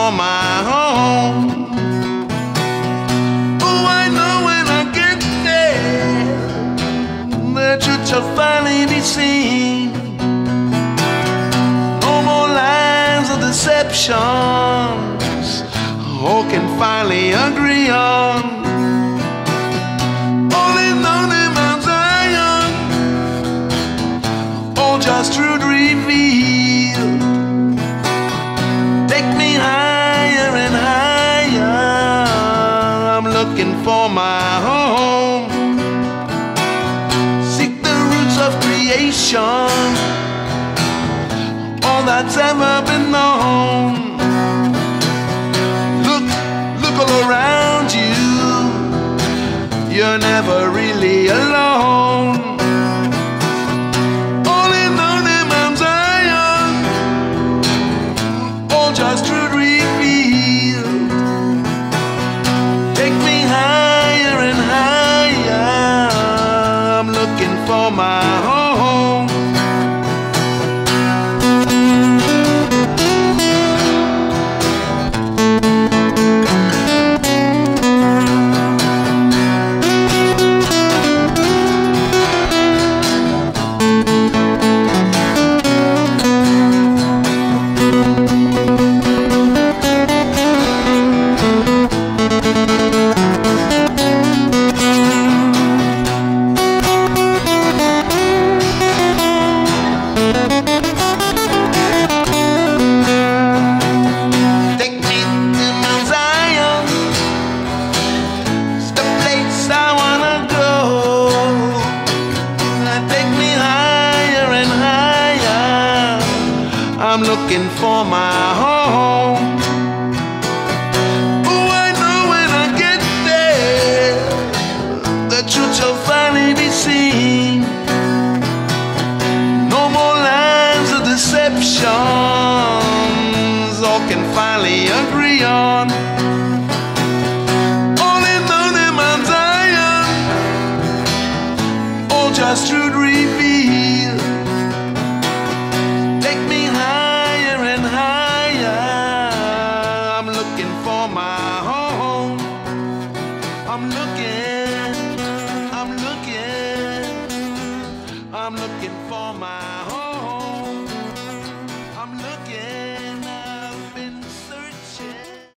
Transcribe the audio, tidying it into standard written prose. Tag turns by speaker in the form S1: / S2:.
S1: for my home. Oh, I know when I get there, the truth shall finally be seen. No more lies of deceptions, all can finally agree on. Just truth revealed. Take me higher and higher. I'm looking for my home. Seek the roots of creation, all that's ever been known. Look all around you. You're never really alone. Just truth revealed. Take me higher and higher. I'm looking for my home. I'm looking for my home. Oh, I know when I get there, the truth shall finally be seen. No more lines of deceptions, all can finally agree on.